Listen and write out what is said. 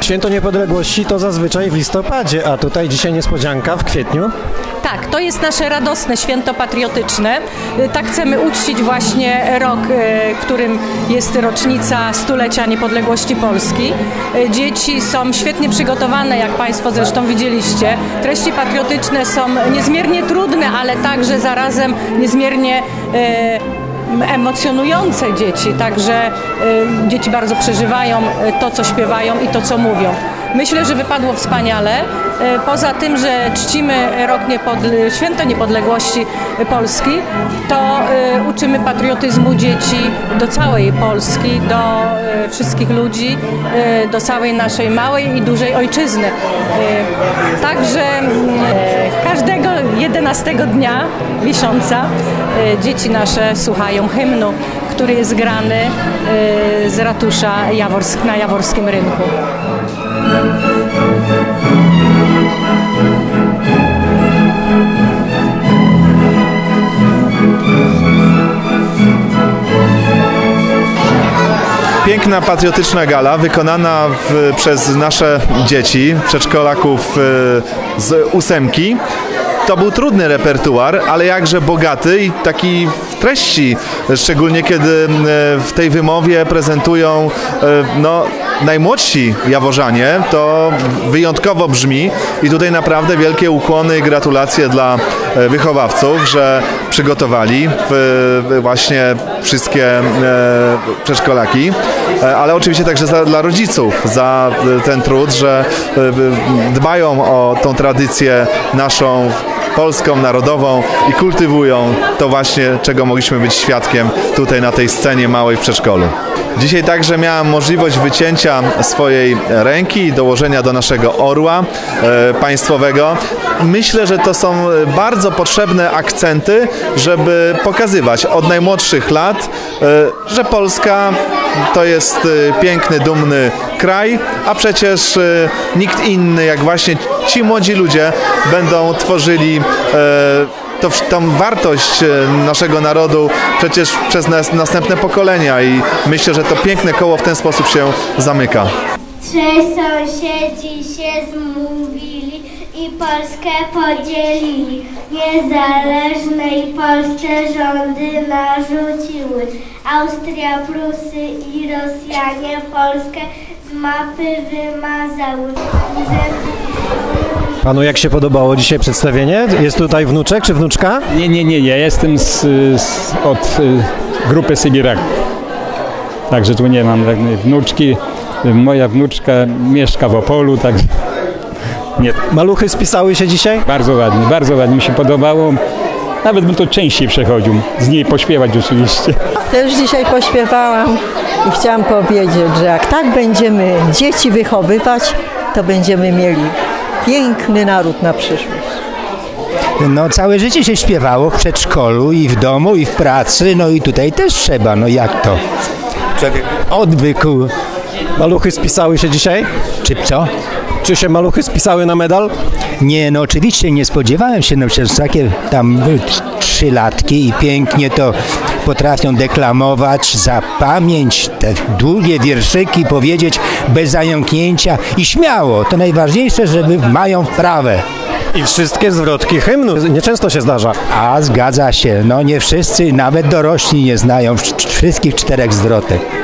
Święto Niepodległości to zazwyczaj w listopadzie, a tutaj dzisiaj niespodzianka w kwietniu. Tak, to jest nasze radosne święto patriotyczne. Tak chcemy uczcić właśnie rok, którym jest rocznica stulecia niepodległości Polski. Dzieci są świetnie przygotowane, jak Państwo zresztą widzieliście. Treści patriotyczne są niezmiernie trudne, ale także zarazem niezmiernie emocjonujące dzieci, także dzieci bardzo przeżywają to, co śpiewają i to, co mówią. Myślę, że wypadło wspaniale. Poza tym, że czcimy Święto Niepodległości Polski, to uczymy patriotyzmu dzieci do całej Polski, do wszystkich ludzi, do całej naszej małej i dużej ojczyzny. Także każdego 11 dnia miesiąca dzieci nasze słuchają hymnu, który jest grany z ratusza na Jaworskim Rynku. Piękna, patriotyczna gala wykonana przez nasze dzieci, przedszkolaków z 8. To był trudny repertuar, ale jakże bogaty i taki w treści, szczególnie kiedy w tej wymowie prezentują najmłodsi jaworzanie, to wyjątkowo brzmi i tutaj naprawdę wielkie ukłony i gratulacje dla wychowawców, że przygotowali właśnie wszystkie przedszkolaki, ale oczywiście także dla rodziców za ten trud, że dbają o tą tradycję naszą polską, narodową i kultywują to właśnie, czego mogliśmy być świadkiem tutaj na tej scenie małej w przedszkolu. Dzisiaj także miałem możliwość wycięcia swojej ręki i dołożenia do naszego orła państwowego. Myślę, że to są bardzo potrzebne akcenty, żeby pokazywać od najmłodszych lat, że Polska to jest piękny, dumny kraj, a przecież nikt inny jak właśnie ci młodzi ludzie będą tworzyli tą wartość naszego narodu przecież przez następne pokolenia i myślę, że to piękne koło w ten sposób się zamyka. Trzej sąsiedzi się zmówili i Polskę podzielili. Niezależnej Polsce rządy narzuciły. Austria, Prusy i Rosjanie Polskę z mapy wymazały. Panu jak się podobało dzisiaj przedstawienie? Jest tutaj wnuczek czy wnuczka? Nie, ja jestem od grupy Sybirak. Także tu nie mam żadnej wnuczki. Moja wnuczka mieszka w Opolu, także nie. Maluchy spisały się dzisiaj? Bardzo ładnie mi się podobało. Nawet bym to częściej przechodził, z niej pośpiewać oczywiście. Też dzisiaj pośpiewałam i chciałam powiedzieć, że jak tak będziemy dzieci wychowywać, to będziemy mieli piękny naród na przyszłość. No całe życie się śpiewało w przedszkolu i w domu i w pracy, no i tutaj też trzeba, no jak to? Człowiek odwykł. Maluchy spisały się dzisiaj? Czy co? Czy się maluchy spisały na medal? Nie, no oczywiście nie spodziewałem się, no przecież takie tam 3-latki i pięknie to potrafią deklamować za pamięć, te długie wierszyki powiedzieć bez zająknięcia i śmiało. To najważniejsze, żeby mają wprawę. I wszystkie zwrotki hymnu, nieczęsto się zdarza. A zgadza się, no nie wszyscy, nawet dorośli nie znają wszystkich 4 zwrotek.